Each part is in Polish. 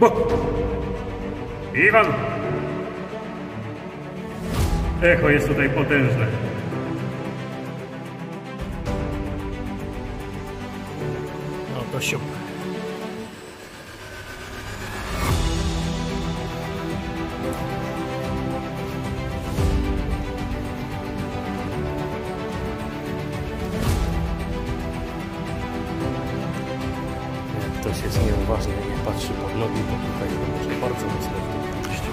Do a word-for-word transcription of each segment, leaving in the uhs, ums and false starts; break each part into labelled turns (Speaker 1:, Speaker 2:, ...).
Speaker 1: Iwan! Echo jest tutaj potężne.
Speaker 2: No to siup. Jak ktoś jest nieuważny i nie patrzy pod nogi, to tutaj może bardzo mocno w tym pójść.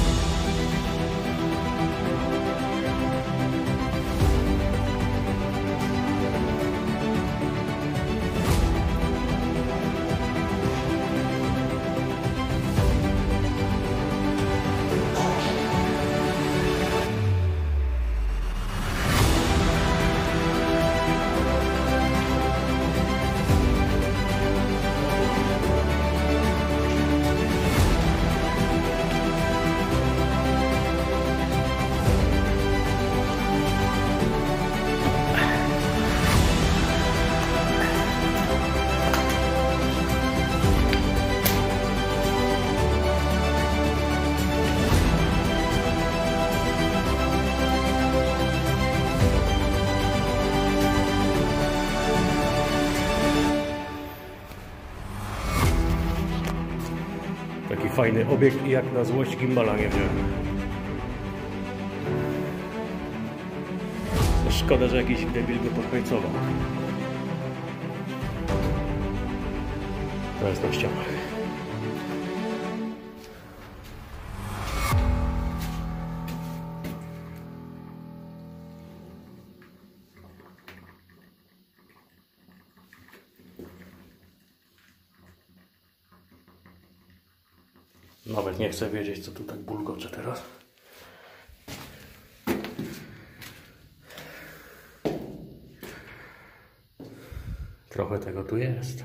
Speaker 2: Taki fajny obiekt i jak na złość gimbala nie wziąłem. Szkoda, że jakiś debil go podkręcował. To jest na ścianach. Nawet nie chcę wiedzieć, co tu tak bulgocze teraz. Trochę tego tu jest.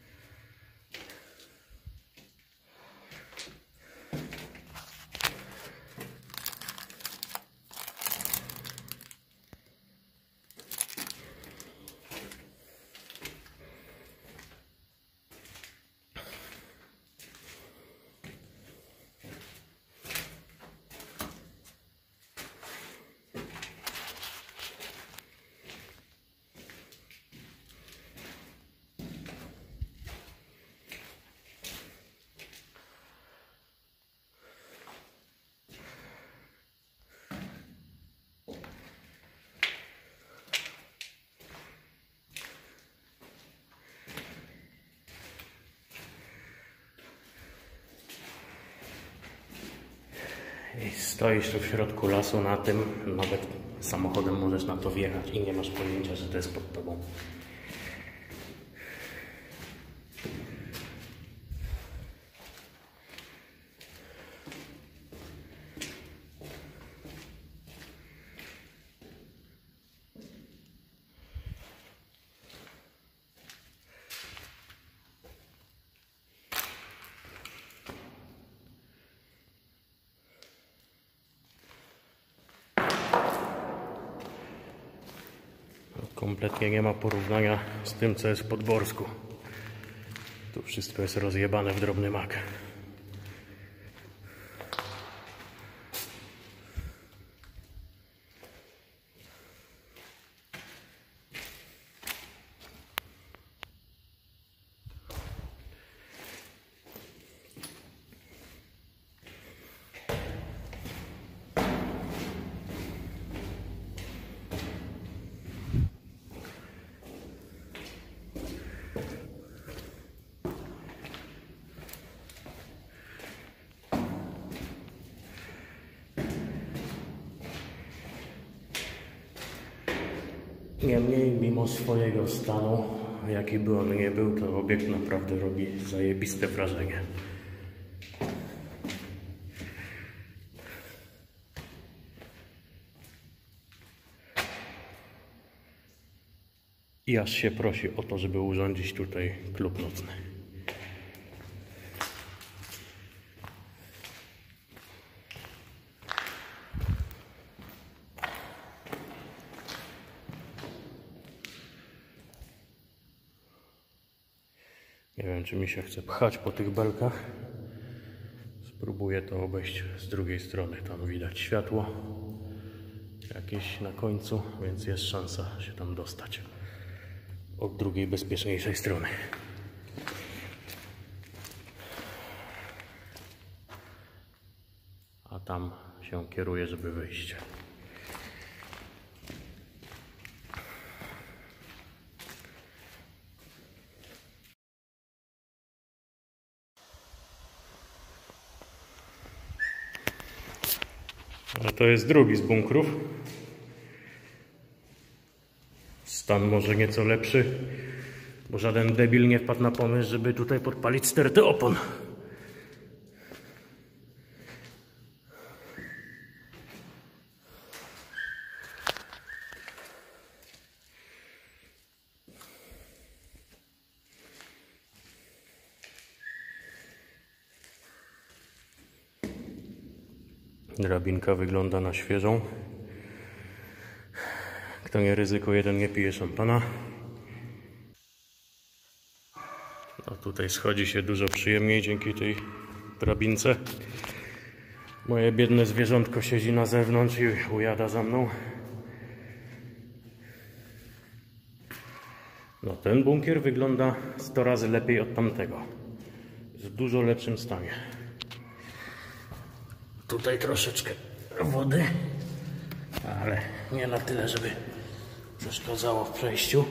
Speaker 2: I stoisz tu w środku lasu na tym, nawet samochodem możesz na to wjechać i nie masz pojęcia, że to jest pod tobą. Kompletnie nie ma porównania z tym, co jest w Podborsku. Tu wszystko jest rozjebane w drobny mak. Niemniej, mimo swojego stanu, jaki by on nie był, to obiekt naprawdę robi zajebiste wrażenie. I aż się prosi o to, żeby urządzić tutaj klub nocny. Nie wiem, czy mi się chce pchać po tych belkach. Spróbuję to obejść z drugiej strony. Tam widać światło jakieś na końcu, więc jest szansa się tam dostać od drugiej, bezpieczniejszej strony. A tam się kieruję, żeby wyjść. A to jest drugi z bunkrów. Stan może nieco lepszy, bo żaden debil nie wpadł na pomysł, żeby tutaj podpalić stertę opon. Drabinka wygląda na świeżą. Kto nie ryzyko jeden, nie pije szampana. No tutaj schodzi się dużo przyjemniej dzięki tej drabince. Moje biedne zwierzątko siedzi na zewnątrz i ujada za mną. No ten bunkier wygląda sto razy lepiej od tamtego. Jest w dużo lepszym stanie. Tutaj troszeczkę wody, ale nie na tyle, żeby przeszkadzało w przejściu.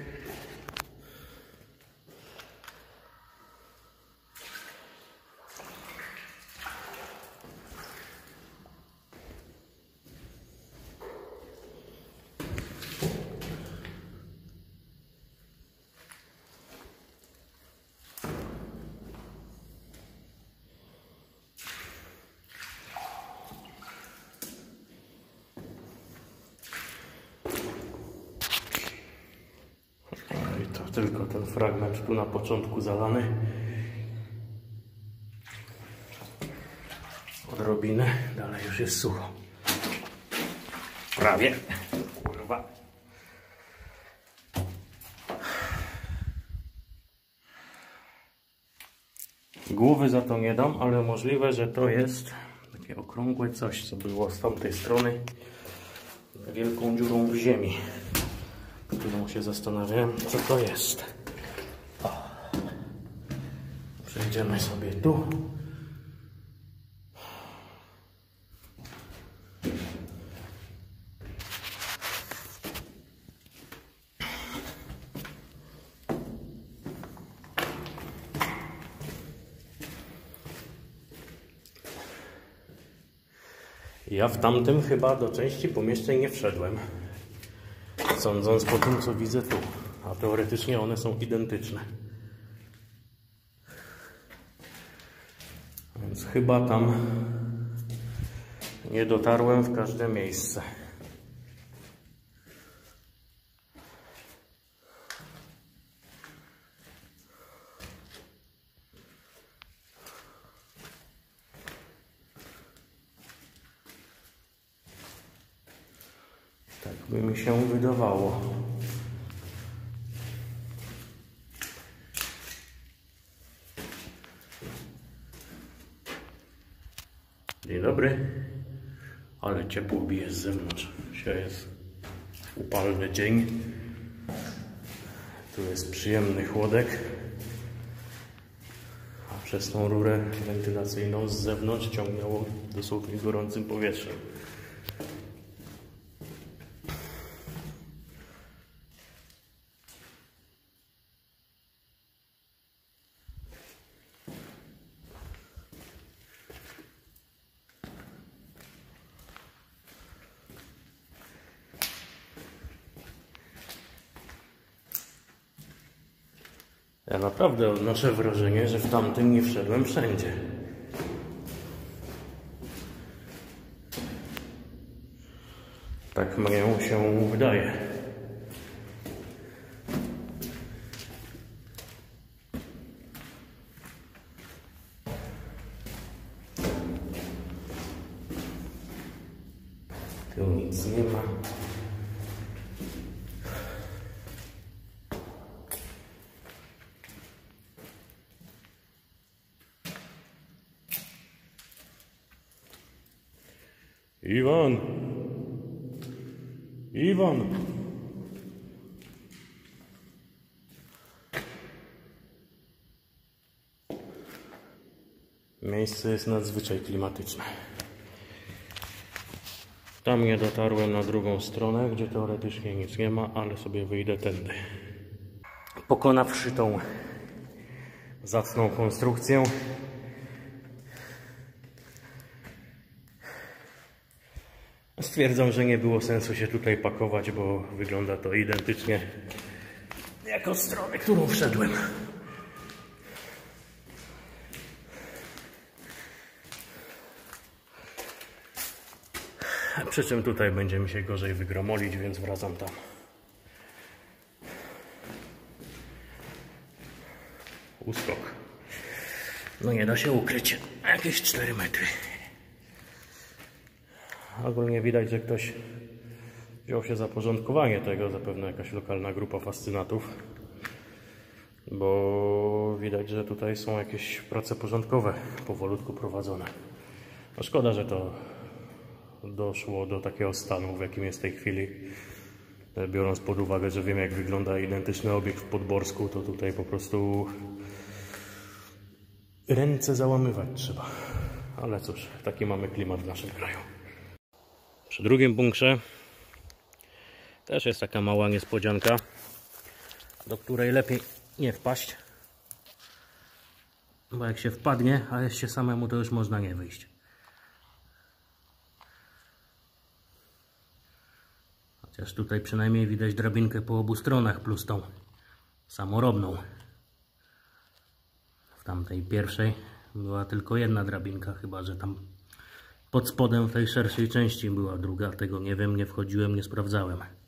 Speaker 2: Tylko ten fragment tu na początku zalany. Odrobinę, dalej już jest sucho. Prawie. Kurwa. Głowy za to nie dam, ale możliwe, że to jest takie okrągłe coś, co było z tamtej strony wielką dziurą w ziemi. Którą się zastanawiałem, co to jest. O. Przejdziemy sobie tu. Ja w tamtym chyba do części pomieszczeń nie wszedłem. Sądząc po tym, co widzę tu, a teoretycznie one są identyczne. Więc chyba tam nie dotarłem w każde miejsce. Tak by mi się wydawało. Dzień dobry. Ale ciepło bije z zewnątrz. Dzisiaj jest upalny dzień. Tu jest przyjemny chłodek. A przez tą rurę wentylacyjną z zewnątrz ciągnęło dosłownie gorącym powietrzem. Ja naprawdę odnoszę wrażenie, że w tamtym nie wszedłem wszędzie. Tak mnie się wydaje. Tu nic nie ma. Iwan! Iwan! Miejsce jest nadzwyczaj klimatyczne. Tam nie dotarłem na drugą stronę, gdzie teoretycznie nic nie ma, ale sobie wyjdę tędy. Pokonawszy tą zacną konstrukcję, stwierdzam, że nie było sensu się tutaj pakować, bo wygląda to identycznie jak od strony, którą wszedłem. Przy czym tutaj będzie mi się gorzej wygromolić, więc wracam tam. Uskok. No nie da się ukryć. Jakieś cztery metry. Ogólnie widać, że ktoś wziął się za porządkowanie tego. Zapewne jakaś lokalna grupa fascynatów. Bo widać, że tutaj są jakieś prace porządkowe powolutku prowadzone. No szkoda, że to doszło do takiego stanu, w jakim jest w tej chwili. Biorąc pod uwagę, że wiem, jak wygląda identyczny obiekt w Podborsku, to tutaj po prostu ręce załamywać trzeba. Ale cóż, taki mamy klimat w naszym kraju. Przy drugim bunkrze też jest taka mała niespodzianka, do której lepiej nie wpaść. Bo jak się wpadnie, a jest się samemu, to już można nie wyjść. Chociaż tutaj przynajmniej widać drabinkę po obu stronach, plus tą samorobną. W tamtej pierwszej była tylko jedna drabinka, chyba że tam pod spodem w tej szerszej części była druga. Tego nie wiem, nie wchodziłem, nie sprawdzałem.